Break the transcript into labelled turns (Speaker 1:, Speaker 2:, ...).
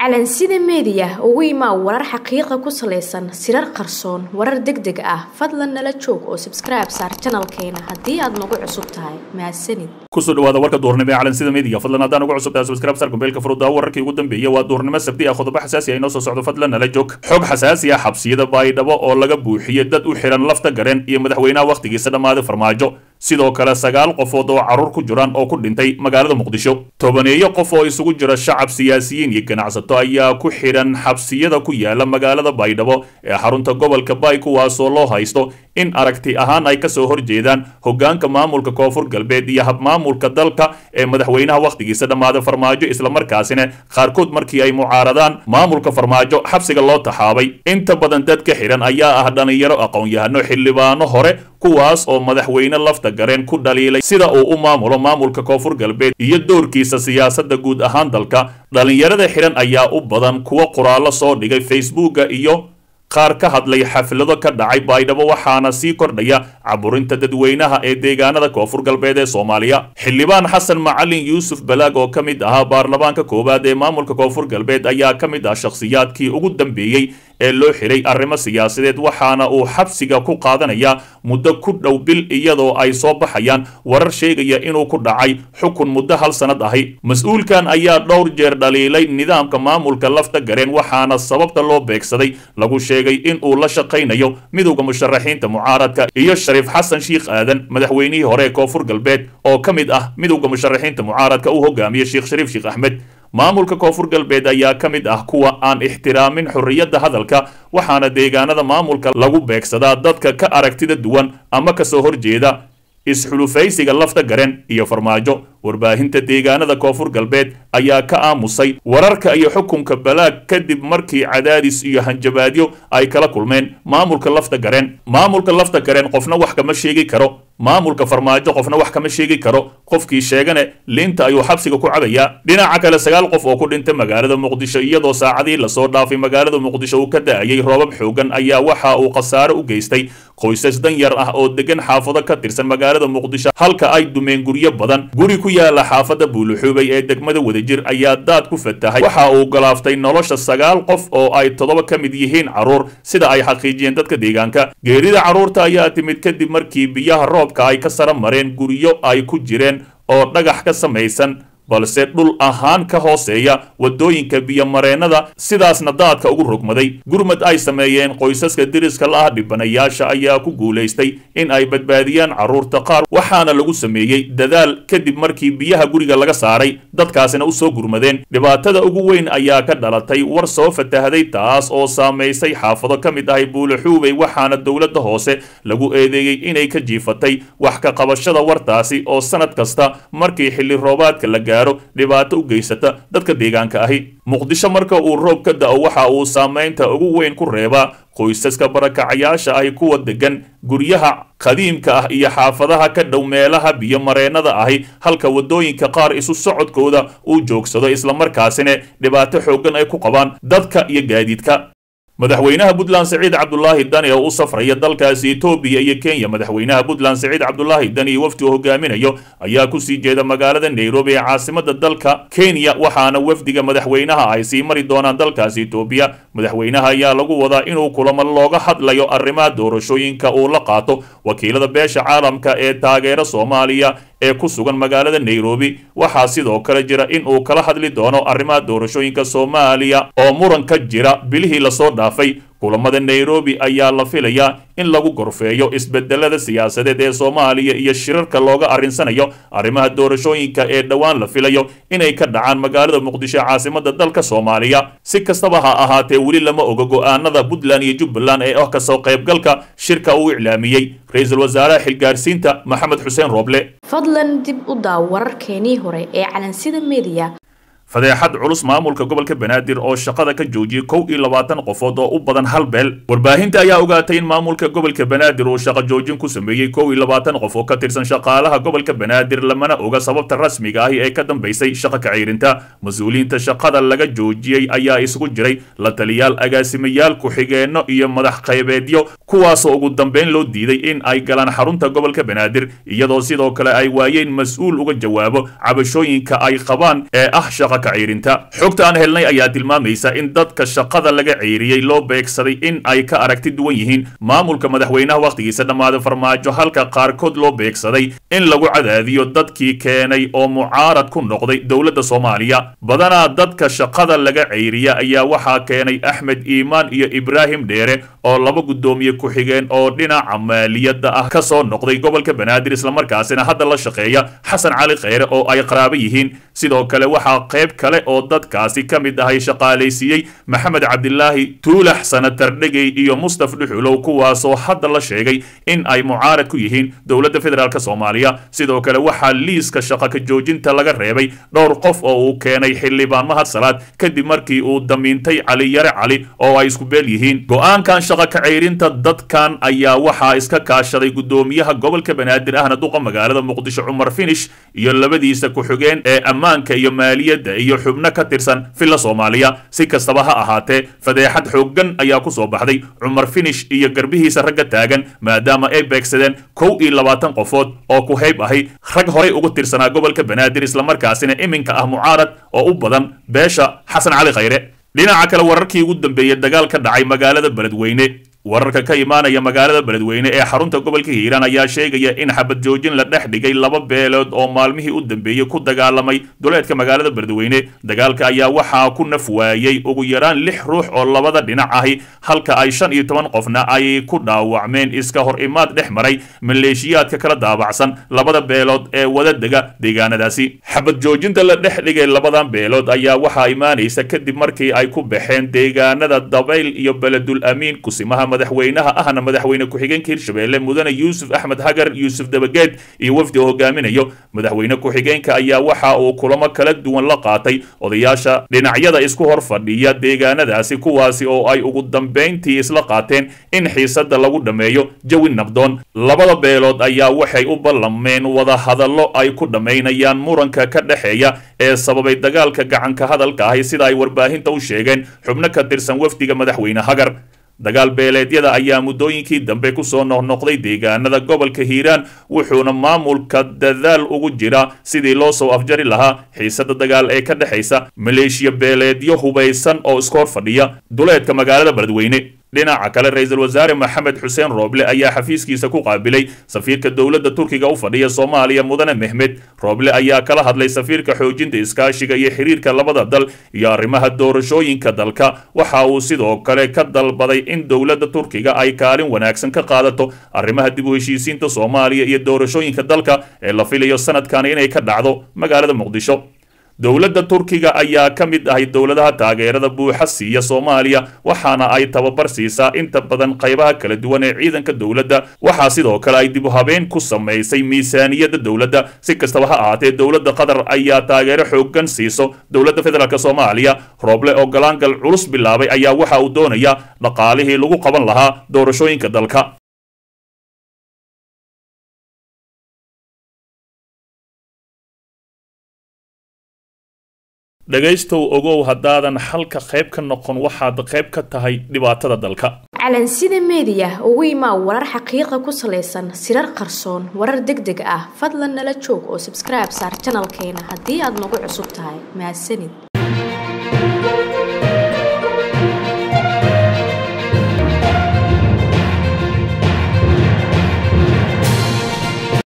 Speaker 1: calansida media ugu imaa warar xaqiiqo ku saleysan sirar qarsoon warar degdeg ah fadlan nala joog oo subscribe saar channelkeena hadii aad nagu cusub tahay mahadsanid
Speaker 2: kusoo dhawaada warka duurnimo ee calansida media fadlan hadaan ugu cusub tahay subscribe saar kumbeelka furuda wararkii ugu dambeeyay waa duurnimo sabti ah qodobo xasaasi ah inoo soo socdo fadlan nala joog xog xasaasi ah xabsiyada baydhabo oo laga buuxiyay dad u xiran lafta gareen iyo madaxweynaha waqtigiisa dhamaaday farmaajo sidoo kale 9 qofood oo caruur ku jiraan oo ku dhintay magaalada muqdisho tobaneeyo qof oo isugu jira shacab siyaasiyiin iyo ganacsato ayaa ku xiran xabsiyada ku yaala magaalada baydhabo ee xarunta gobolka Bay kuwaas oo loo haysto in aragti ahaan ay ka soo horjeedaan hoggaanka maamulka koonfur galbeed iyo hab maamulka dalka ee madaxweynaha waqtigiisa dhamaaday farmaajo isla markaasina qaarkood markii ay mucaaradaan maamulka farmaajo xabsiga loo taxaabay inta badan dadka xiran ayaa ah dhalinyaro aqoon-yahano xildhibaano hore kuwaas oo madaxweyne lafta gareen ku dhaliilay sida uu u maamulo maamulka koonfur galbeed iyo doorkiisa siyaasadda guud ahaan dalka dhalinyarada xiran ayaa u badan kuwa qoraallo soo dhigay Facebook iyo qaar ka hadlay xaflado ka dhacay baydhabo waxaana sii kordhaya caburinta dadweynaha ee deegaanada koonfur galbeed ee Soomaaliya xildhibaan Xasan Macalin Yuusuf Balaag oo kamid ahaa baarlamaanka koobaad ee maamulka koonfur galbeed ayaa kamid ah shakhsiyaadkii ugu dambeeyay ee loo xiray arrimo siyaasadeed waxaana uu xabsiga ku qaadanaya muddo ku dhow bil iyadoo ay soo baxayaan warar sheegaya inuu ku dhacay xukun muddo hal sanad ahi mas'uulkan ayaa dhowr jeer dhaliilay nidaamka maamulka lafta gareen waxaana sababta loo beegsaday lagu sheegay in uu la shaqaynayo midowga musharaxiinta mucaaradka iyo Shariif Xasan Sheikh Aadan madaxweynihii hore ee koonfur galbeed oo kamid ah midowga musharaxiinta mucaaradka uu hogaamiyo Sheikh Shariif Sheikh Ahmed maamulka koonfur galbeed ayaa kamid ah kuwa aan ixtiraamin xurriyadda hadalka waxaana deegaanada maamulka lagu beegsadaa dadka ka aragtida duwan ama ka soo horjeeda isxulufaysiga lafta gareen iyo farmaajo warbaahinta deegaanada koonfur galbeed ayaa ka aamusay wararka iyo xukunka Balaag kadib markii cadaadis iyo hanjabaadyo ay kala kulmeen maamulka lafta gareen qofna wax kama sheegi karo maamulka farmaajo qofna wax kama sheegi karo qofkii sheegane liinta ayuu xabsiga ku cabaya dhinaca kale 9 qof oo ku dhintay magaalada muqdisho iyadoo saacadii la soo dhaafay magaalada muqdisho uu ka daayay roobab xoogan ayaa waxa uu khasaare u geystay qoysas dan yar ah oo degan xaafado ka tirsan magaalada muqdisho halka ay dumeen guryo badan guri ku yaala xaafada Buuluxubay ee degmada Wadajir ayaa daad ku fatahay waxa uu galaaftay nolosha 9 qof oo ay 7 ka mid yihiin caruur sida ay xaqiijiyeen dadka deegaanka geerida caruurta ayaa timid kadib markii biyaha roobka ay ka sara mareen guryo ay ku jireen oo dhagax ka samaysan balse dhul ahaan ka hooseeya wadooyinka biyo mareenada sidaasna daadka ugu rogmaday gurmad ay sameeyeen qoysaska diriska la ah dhibanayaasha ayaa ku guuleystay in ay badbaadiyaan caruurta qaar waxaana lagu sameeyay dadaal kadib markii biyaha guriga laga saaray dadkaasina u soo gurmadeen dhibaatada ugu weyn ayaa ka dhalatay war soo fatahday taas oo saameysay xaafado ka mid ah Buuluxubay waxaana dawladda hoose lagu eedeeyay inay ka jiifatay wax ka qabashada wartaasi oo sanad kasta markii xilli roobaadka la dhibaato u geysata dadka deegaanka ahi muqdisho marka uu roob ka da'o waxa uu saameynta ugu weyn ku reebaa qoysaska barakacayaasha ay kuwa degan guryaha qadiimka ah iyo xaafadaha ka dhow meelaha biyo mareenada ahi halka wadooyinka qaar isu socodkooda uu joogsado isla markaasina dhibaato xoogan ay ku qabaan dadka iyo gaadiidka madaxweynaha Puntland Saciid Cabdullaahi Dani oo u safraya dalkaasi Itoobiya iyo Kenya madaxweynaha Puntland Saciid Cabdullaahi Dani wafdi uu hogaaminayo ayaa ku sii jeeda magaalada Nairobi ee caasimadda dalka Kenya waxaana wafdiga madaxweynaha ay sii mari doonaan dalkaasi Itoobiya madaxweynaha ayaa lagu wadaa inuu kulamo looga hadlayo arrimaha doorashooyinka uu la qaato wakiilada beesha caalamka ee taageera Soomaaliya ee ku sugan magaalada Nairobi waxa sidoo kale jira in uu kala hadli doono arrimaha doorashooyinka Soomaaliya oo muran ka jira bilihii la soo dhaafay kulamada Nairobi ayaa la filayaa in lagu gorfeeyo isbedelada siyaasadeed ee Soomaaliya iyo shirarka looga arinsanayo arrimaha doorashooyinka ee dhawaan la filayo inay ka dhacaan magaalada Muqdisho caasimadda dalka Soomaaliya si kastaba ha ahaatee wali lama oga go'aanada Puntland iyo Jubbaland ee ka soo qaybgalka shirka uu iclaamiyay ra'iisul wasaaraha xilgaarsiinta Maxamed Xuseen Roble
Speaker 1: fadlan dib u daaw wararkeenii hore ee calansida media
Speaker 2: fadeexad culus maamulka gobolka Banaadir oo shaqada ka joojiyay 21 qofood oo u badan hal beel warbaahinta ayaa ogaatay in maamulka gobolka Banaadir uu shaqo joojin ku sameeyay 21 qof oo ka tirsan shaqaalaha gobolka Banaadir lamana oga sababta rasmiga ah ee ka dambeysay shaqo ka ciirinta mas'uuliyiinta shaqada laga joojiyay ayaa isugu jiray la taliyaal agaasimayaal ku xigeenno iyo madax qaybeedyo kuwaas oo ugu dambeyn loo diiday in ay galaan xarunta gobolka Banaadir iyadoo sidoo kale ay waayeen mas'uul uga jawaabo cabashooyinka ay qabaan ee ah shaqo shaqa ka ceyrinta xogta aan helnay ayaa tilmaamaysa in dadka shaqada laga ceyriyey loo beegsaday in ay ka aragti duwan yihiin maamulka madaxweynaha wakhtigiisa dhammaaday farmaajo halka qaarkood loo beegsaday in lagu cadaadiyo dadkii keenay oo mucaarad ku noqday dowladda Soomaaliya badanaa dadka shaqada laga ceyriya ayaa waxaa keenay Axmed Iimaan iyo Ibraahim Dheere oo laba gudoomiye ku xigeen oo dhinaca maaliyadda ah ka soo noqday gobolka Banaadir isla markaasina hadda la shaqeeya Xasan Cali Kheyre oo ay qaraabo yihiin sidoo kale waxaa qayb kale oo dadkaasi ka mid ahay shaqaalaysiiyey Maxamed Cabdilaahi Tuulax Sanatar Dhegey iyo Mustafa Dhuxulow kuwaasoo hadda la sheegay in ay mucaarad ku yihiin dowladda federaalka Soomaaliya sidoo kale waxaa liiska shaqa ka joojinta laga reebay dhowr qof oo uu keenay xildhibaan Mahad Salaad kadib markii uu damiintay Cali Yare Cali oo ay isku beel yihiin go'aankan shaqa ka ceyrinta dadkan ayaa waxaa iska kaashaday gudoomiyaha gobolka Banaadir ahna duqa magaalada Muqdisho Cumar Finish iyo labadiisa ku xigeen ee ammaanka iyo maaliyadda iyo xubno ka tirsan filla Soomaaliya si kastaba ha ahaatee fadeexad xooggan ayaa ku soo baxday Cumar Finish iyo garbihiisa ragga taagan maadaama ay beegsadeen 21 qofood oo ku hayb ahay rag horay ugu tirsanaa gobolka Banaadir isla markaasina iminka ah mucaarad oo u badan beesha Xasan Cali Kheyre dhinaca kale wararkii ugu dambeeyay dagaal ka dhacay magaalada Beledweyne wararka ka imaanaya magaalada Beledweyne ee xarunta gobolka Hiiraan ayaa sheegaya in xabad joojin la dhex dhigay laba beelood oo maalmihii u dambeeyay ku dagaalamay duleedka magaalada Beledweyne dagaalka ayaa waxaa ku naf waayay ugu yaraan 6 ruux oo labada dhinac ahi halka ay 15 qofna ay ku dhaawacmeen iska hor imaad dhex maray maleeshiyaadka kala daabacsan labada beelood ee wada dega deegaanadaasi xabad joojinta la dhex dhigay labadan beelood ayaa waxaa imaanaysa kadib markii ay ku baxeen deegaanada Dabayl iyo Beledul Amiin kusimaha madaxweynaha ahna madaxweyne ku-xigeenka Hirshabeelle mudane Yuusuf Axmed Hagar Yuusuf Dabageed iyo wafdi hogaaminayo madaxweyne ku-xigeenka ayaa waxa uu kulamo kala duwan la qaatay odayaasha dhinacyada isku hor fadhiya deegaanadaasi kuwaasi oo ay ugu dambeyntii isla qaateen in xiisada lagu dhameeyo jawi nabdoon labada beelood ayaa waxay u ballameen wada hadallo ay ku dhameynayaan muranka ka dhaxeeya ee sababay dagaalka gacanka hadalka ah sida ay warbaahinta u sheegeen xubno ka tirsan wafdiga madaxweyne Hagar dagaal beeleedyada ayaa muddooyinkii dambe ku soo noqnoqday deegaanada gobolka Hiiraan wuxuuna maamulka dadaal ugu jira sidii loo soo afjari lahaa xiisada dagaal ee ka dhaxaysa maleeshiya beeleedyo hubaysan oo iskoor fadhiya duleedka magaalada Beledweyne dhinaca kale ra'iisul wasaare Maxamed Xuseen Rooble ayaa xafiiskiisa ku qaabilay safiirka dowladda Turkiga u fadhiya Soomaaliya mudane Mehmed Rooble ayaa kala hadlay safiirka xoojinta iskaashiga iyo xiriirka labada dal iyo arrimaha doorashooyinka dalka waxa uu sidoo kale ka dalbaday in dowladda Turkiga ay kaalin wanaagsan ka qaadato arrimaha dib u heshiisiinta Soomaaliya iyo doorashooyinka dalka ee la filayo sanadkan inay ka dhacdo magaalada Muqdisho dowladda Turkiga ayaa ka mid ahay dowladaha taageerada buuxa siiya Soomaaliya waxaana ay tababar siisaa inta badan qaybaha kala duwan ee ciidanka dowladda waxa sidoo kale ay dib u habeen ku sameysay miisaaniyadda dowladda si kastaba ha ahaatee dowladda Qatar ayaa taageero xooggan siiso dowladda federaalka Soomaaliya Rooble oo galaangal culus bilaabay ayaa waxa uu doonayaa dhaqaalihii lagu qaban lahaa doorashooyinka dalka dhagaystow ogow haddaadan halka qayb ka noqon waxaad qayb ka tahay dhibaatada dalka
Speaker 1: calansida media ugu imaa warar xaqiiqa ku saleysan sirar qarsoon warar degdeg ah fadlan nala joog oo subscribe saar channelkeena haddii aad nagu cusub tahay mahadsanid